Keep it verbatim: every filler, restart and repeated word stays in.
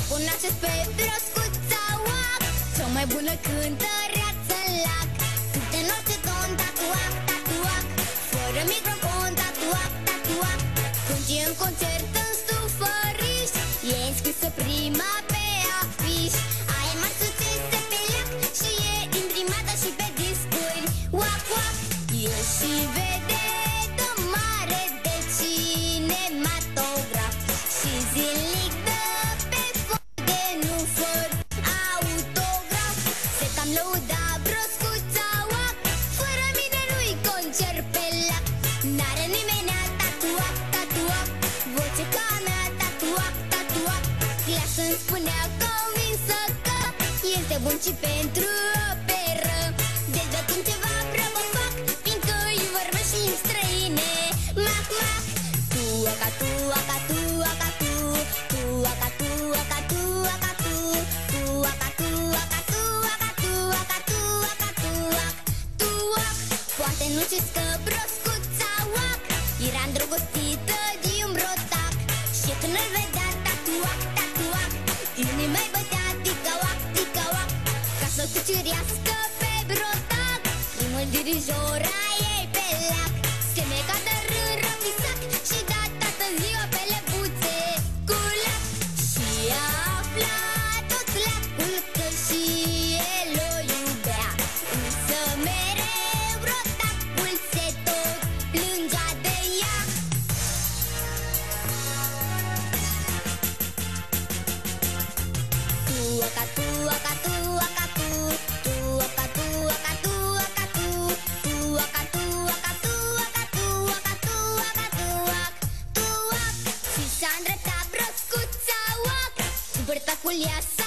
pun acces pe broscuța oac, cea mai bună cântăreață în lac. Cântă în orice ton, tatuac, tatuac, fără microfon, tatuac, tatuac. Când e în concert în stufăriș, e înscrisă prima pe afiș. Are mari succese pe lac și e imprimată și pe discuri. Oac, oac, e și vedetă mare de cinematograf și zilnic dă pe foi de nu fără autograf. Se cam lăuda broscuța oac, fără mine nu-i concert pe lac. N-are nimenea tatuac, tatuac, voce ca a mea tatuac, tatuac. Clasa îmi spunea convinsă că este bun și pentru operă. Deci de atunci ceva bravo fac, fiindcă îi vorbesc și limbi străine. Mac, mac, tuaca, tuaca, tuaca, tu, tuaca, tuaca, tuaca, tu, tuaca, tuaca, tuaca, tuaca, tuaca, tuac, tuac. Poate nu știți că broscuța oac era îndrăgostită de un brotac și când îl vedea tatuac, tatuac, inima mai bătea tica-oac, tica-oac. Ca să-l cucerească pe brotac, primul dirijor a ei pe lac. Scheme ca de rând răpisac și da toată ziua pe lebuțe cu lac. Și a aflat tot lacul că și el o iubea, însă mereu brotacul se tot plângea de ea. Tuaca, tuaca, tuaca, tu, tuaca, tuaca, tuaca, tu, tuaca, tuaca, tuaca, tuaca, tuaca, tuac, tuac. Și s-a îndreptat broscuța oac, cu bărtacul ea